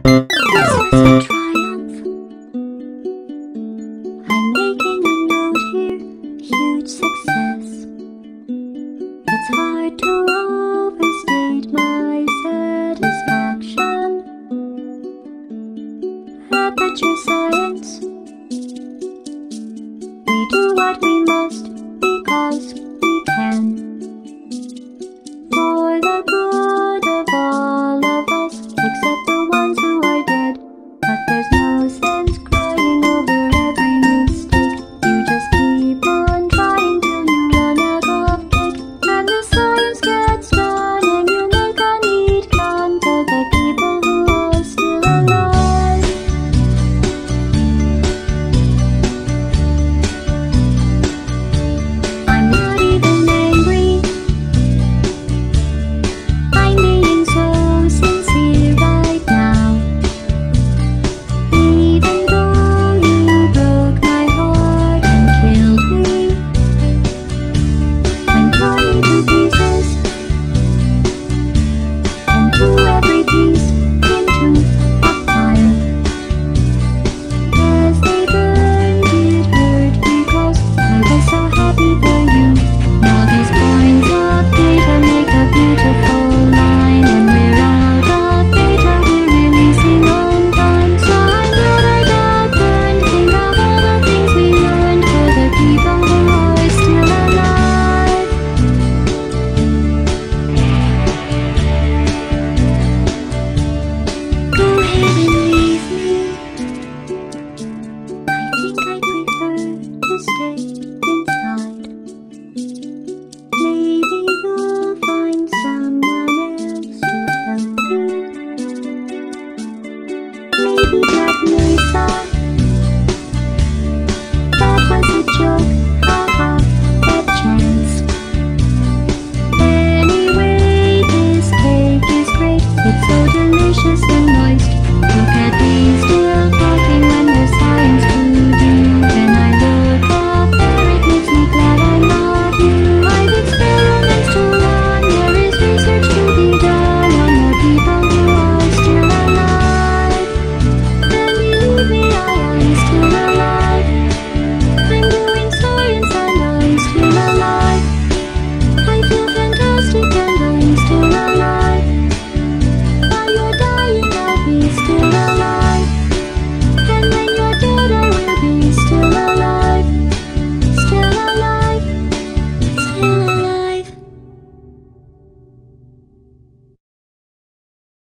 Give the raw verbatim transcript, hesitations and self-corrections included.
This was a triumph. I'm making a note here, huge success. It's hard to overstate my satisfaction. Aperture Science. We do what we must because we can. For the good of all of us, except the ones who are dead.